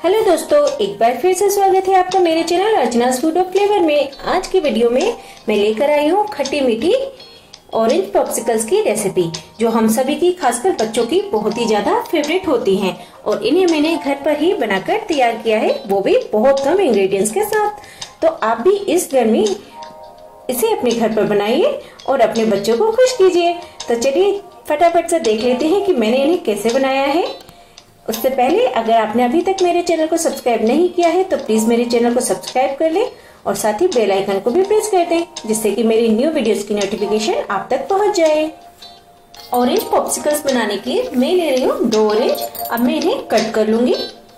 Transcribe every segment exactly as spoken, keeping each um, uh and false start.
Hello दोस्तों, एक बार फिर से स्वागत है आपका मेरे channel Archana's food of flavour में। आज की वीडियो में मैं लेकर आई हूँ खट्टी मीठी ऑरेंज पॉप्सिकल्स की रेसिपी, जो हम सभी की खासकर बच्चों की बहुत ही ज्यादा फेवरेट होती हैं और इन्हें मैंने घर पर ही बनाकर तैयार किया है, वो भी बहुत कम इंग्रेडिएंट्स के साथ। तो आप भी इस गर्मी इसे अपने घर पर बनाइए और अपने बच्चों को खुश कीजिए। तो चलिए फटाफट से देख लेते हैं कि मैंने इन्हें कैसे बनाया है। उससे पहले अगर आपने अभी तक मेरे चैनल को सब्सक्राइब नहीं किया है तो प्लीज मेरे चैनल को सब्सक्राइब कर लें और साथ ही बेल आइकन को भी प्रेस कर दें, जिससे कि मेरी न्यू वीडियोस की नोटिफिकेशन आप तक पहुंच जाए। ऑरेंज पॉप्सिकल्स बनाने के लिए मैं ले रही हूँ दो ऑरेंज। अब मैं इन्हें कट कर लूंगी।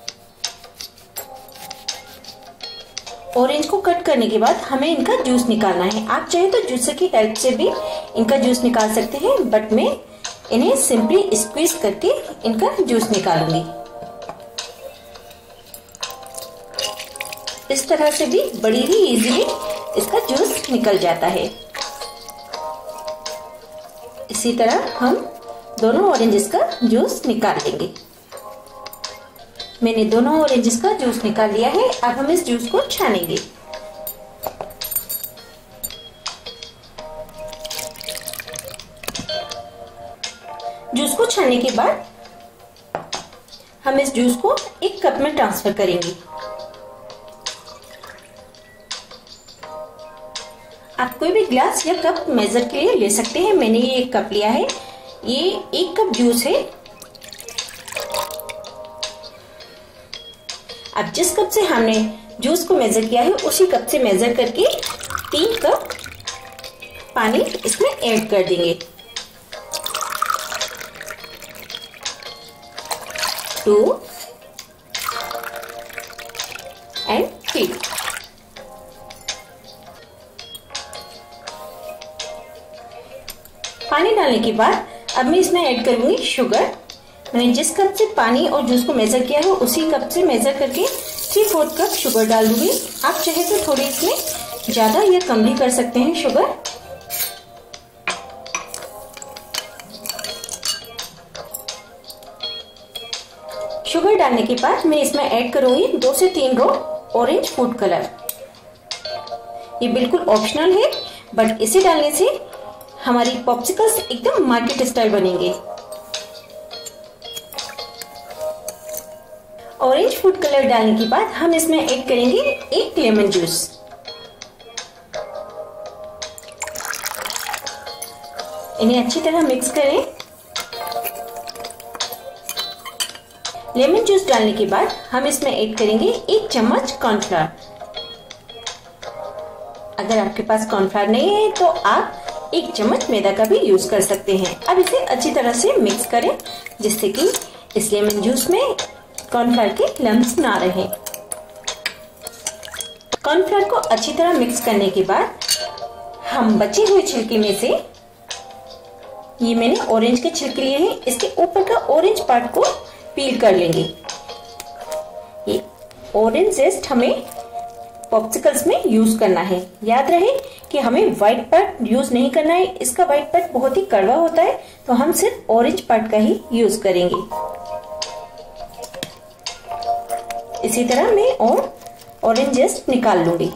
ऑरेंज को कट करने के बाद हमें इनका जूस निकालना है। आप चाहे तो जूसर की हेल्प से भी इनका जूस निकाल सकते हैं, बट मैं इन्हें सिंपली स्क्वीज करके इनका जूस निकालूंगी। इस तरह से भी बड़ी ही इजीली इसका जूस निकल जाता है। इसी तरह हम दोनों ऑरेंजेस का जूस निकाल लेंगे। मैंने दोनों ऑरेंजेस का जूस निकाल लिया है। अब हम इस जूस को छानेंगे। जूस को छानने के बाद हम इस जूस को एक कप में ट्रांसफर करेंगे। आप कोई भी ग्लास या कप मेजर के लिए ले सकते हैं। मैंने ये एक कप लिया है। ये एक कप जूस है। अब जिस कप से हमने जूस को मेजर किया है उसी कप से मेजर करके तीन कप पानी इसमें ऐड कर देंगे। Two and three. पानी डालने के बाद अब मैं इसमें ऐड करूंगी शुगर। मैंने जिस कप से पानी और जूस को मेजर किया है उसी कप से मेजर करके थ्री फोर्थ कप शुगर डाल दूंगी। आप चाहे तो थोड़ी इसमें ज्यादा या कम भी कर सकते हैं शुगर। शुगर डालने के बाद मैं इसमें ऐड करूंगी दो से तीन ड्रॉप ऑरेंज फूड कलर। ये बिल्कुल ऑप्शनल है, बट इसे डालने से हमारी पॉप्सिकल्स एकदम मार्केट स्टाइल बनेंगे। ऑरेंज फूड कलर डालने के बाद हम इसमें ऐड करेंगे एक लेमन जूस। इन्हें अच्छी तरह मिक्स करें। लेमन जूस डालने के बाद हम इसमें ऐड करेंगे एक चम्मच कॉर्नफ्लावर। अगर आपके पास कॉर्नफ्लावर नहीं है तो आप एक चम्मच मैदा का भी यूज कर सकते हैं। अब इसे अच्छी तरह से मिक्स करें, जिससे कि इस लेमन जूस में कॉर्नफ्लावर के लम्स ना रहे। कॉर्नफ्लावर को अच्छी तरह मिक्स करने के बाद हम बचे हुए छिलके में से, ये मैंने ऑरेंज के छिलके लिए हैं, इसके ऊपर का ऑरेंज पार्ट को पील कर लेंगे। ये ऑरेंज जेस्ट हमें पॉप्सिकल्स में यूज करना है। याद रहे कि हमें व्हाइट पार्ट यूज नहीं करना है। इसका व्हाइट पार्ट बहुत ही कड़वा होता है, तो हम सिर्फ ऑरेंज पार्ट का ही यूज करेंगे। इसी तरह मैं और ऑरेंज जेस्ट निकाल लूंगी।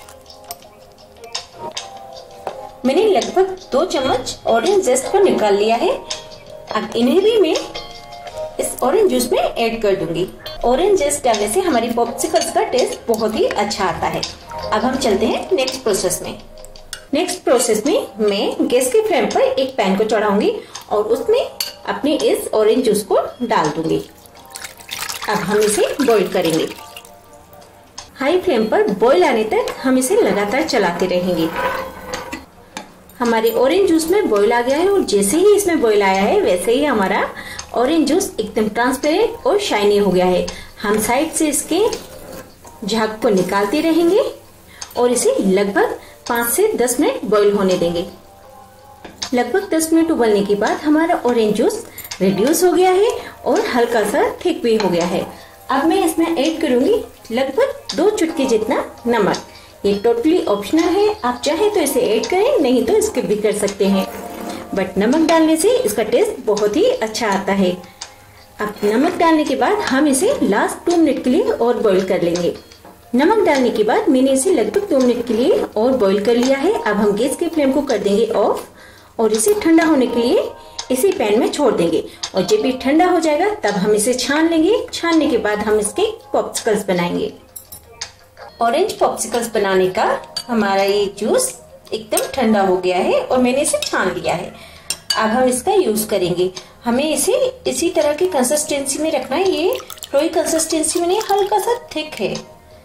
मैंने लगभग दो चम्मच ऑरेंज जेस्ट को निकाल लिया है। अब इन्हें भी मैं इस ऑरेंज जूस में ऐड कर दूंगी। ऑरेंज जूस डालने से हमारी पॉप्सिकल्स का टेस्ट बहुत ही अच्छा आता है। अब हम चलते हैं नेक्स्ट प्रोसेस में। नेक्स्ट प्रोसेस में मैं गैस के फ्लेम पर एक पैन को चढ़ाऊंगी और उसमें अपने इस ऑरेंज जूस को डाल दूंगी। अब हम इसे बॉईल करेंगे। हाई फ्लेम पर बॉईल आने तक हम इसे लगातार चलाते रहेंगे। हमारे ऑरेंज जूस में बॉईल आ गया है और जैसे ही इसमें बॉईल आया है वैसे ही हमारा ऑरेंज जूस एकदम ट्रांसपेरेंट और शाइनी हो गया है। हम साइड से इसके झाग को निकालते रहेंगे और इसे लगभग पाँच से दस मिनट बॉईल होने देंगे। लगभग दस मिनट उबलने के बाद हमारा ऑरेंज जूस रिड्यूस हो गया है और हल्का सा थिक भी हो गया है। अब मैं इसमें ऐड करूंगी लगभग दो चुटकी जितना नमक। ये टोटली ऑप्शनल है, आप चाहे तो इसे ऐड करें, नहीं तो स्किप भी कर सकते हैं, बट नमक डालने से इसका टेस्ट बहुत ही अच्छा आता है। अब नमक डालने के बाद हम इसे लास्ट दो मिनट के लिए और बॉईल कर लेंगे। नमक डालने के बाद मैंने इसे लगभग दो मिनट के लिए और बॉईल कर लिया है। अब हम गैस की फ्लेम को कर देंगे ऑफ और इसे ठंडा होने के लिए इसी पैन में छोड़ देंगे। और जब ये ठंडा हो जाएगा तब हम इसे छान लेंगे। छानने के बाद हम इसके पॉप्सिकल्स बनाएंगे। ऑरेंज पॉप्सिकल्स बनाने का हमारा ये जूस एकदम ठंडा हो गया है और मैंने इसे छान लिया है। अब हम इसका यूज करेंगे। हमें इसे इसी तरह की कंसिस्टेंसी में रखना है। ये लोई कंसिस्टेंसी में नहीं, हल्का सा थिक है।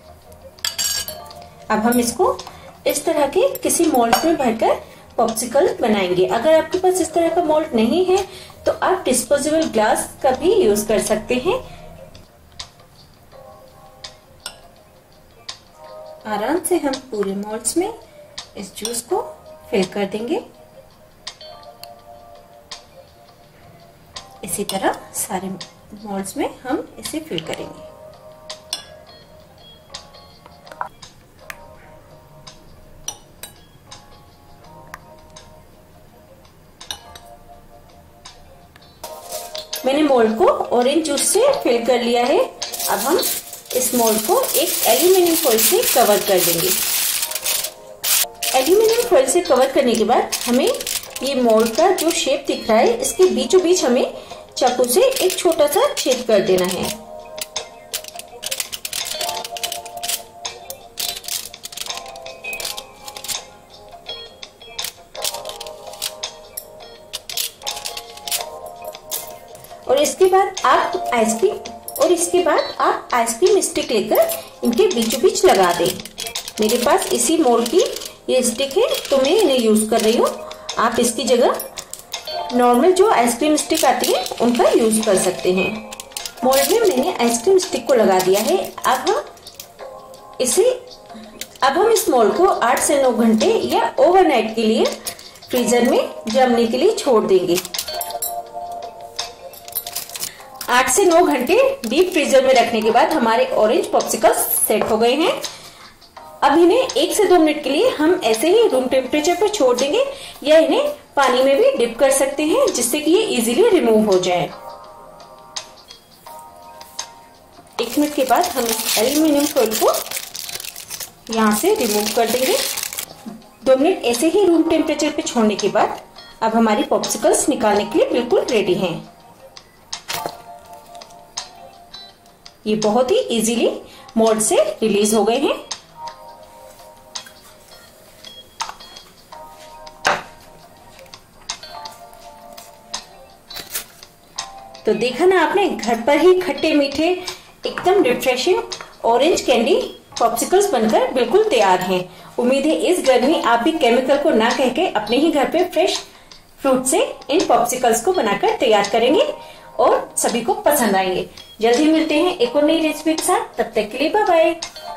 अब हम इसको इस तरह के किसी मोल्ड में भरकर पॉप्सिकल बनाएंगे। अगर आपके पास इस तरह का मोल्ड नहीं है तो आप डिस्पोजेबल ग्लास का भी यूज कर सकते हैं। आराम से हम पूरे मोल्ड्स में इस जूस को फिल कर देंगे। इसी तरह सारे मोल्ड्स में हम इसे फिल करेंगे। मैंने मोल्ड को ऑरेंज जूस से फिल कर लिया है। अब हम इस मोल्ड को एक एल्यूमिनियम फॉइल से कवर कर देंगे। एल्यूमिनियम फॉइल से कवर करने के बाद हमें ये मोल्ड का जो शेप दिख रहा है इसके बीचों बीच हमें चाकू से एक छोटा सा छेद कर देना है। और इसके बाद आप आइसक्रीम और इसके बाद आप आइसक्रीम स्टिक लेकर इनके बीचों बीच लगा दें। मेरे पास इसी मोल्ड की ये स्टिक है तो मैं इन्हें यूज कर रही हूँ। आप इसकी जगह नॉर्मल जो आइसक्रीम स्टिक आती है उनका यूज कर सकते हैं। मोल्ड में मैंने आइसक्रीम स्टिक को लगा दिया है। अब हम इसे अब हम इस मोल्ड को आठ से नौ घंटे या ओवरनाइट के लिए फ्रीजर में जमने के लिए छोड़ देंगे। आठ से नौ घंटे डीप फ्रीजर में रखने के बाद हमारे ऑरेंज पॉप्सिकल्स सेट हो गए हैं। अब इन्हें एक से दो मिनट के लिए हम ऐसे ही रूम टेम्परेचर पर छोड़ देंगे या इन्हें पानी में भी डिप कर सकते हैं जिससे कि ये इजीली रिमूव हो जाए। एक मिनट के बाद हम इस एल्यूमिनियम फॉइल को यहाँ से रिमूव कर देंगे। दो मिनट ऐसे ही रूम टेम्परेचर पे छोड़ने के बाद अब हमारी पॉप्सिकल्स निकालने के लिए बिल्कुल रेडी हैं। ये बहुत ही इजीली मोल्ड से रिलीज हो गए हैं। तो देखा ना आपने, घर पर ही खट्टे मीठे एकदम रिफ्रेशिंग ऑरेंज कैंडी पॉप्सिकल्स बनकर बिल्कुल तैयार हैं। उम्मीद है इस गर्मी आप भी केमिकल को ना कह के अपने ही घर पे फ्रेश फ्रूट से इन पॉप्सिकल्स को बनाकर तैयार करेंगे और सभी को पसंद आएंगे। जल्दी मिलते हैं एक और नई रेसिपी के साथ। तब तक के लिए बाय बाय।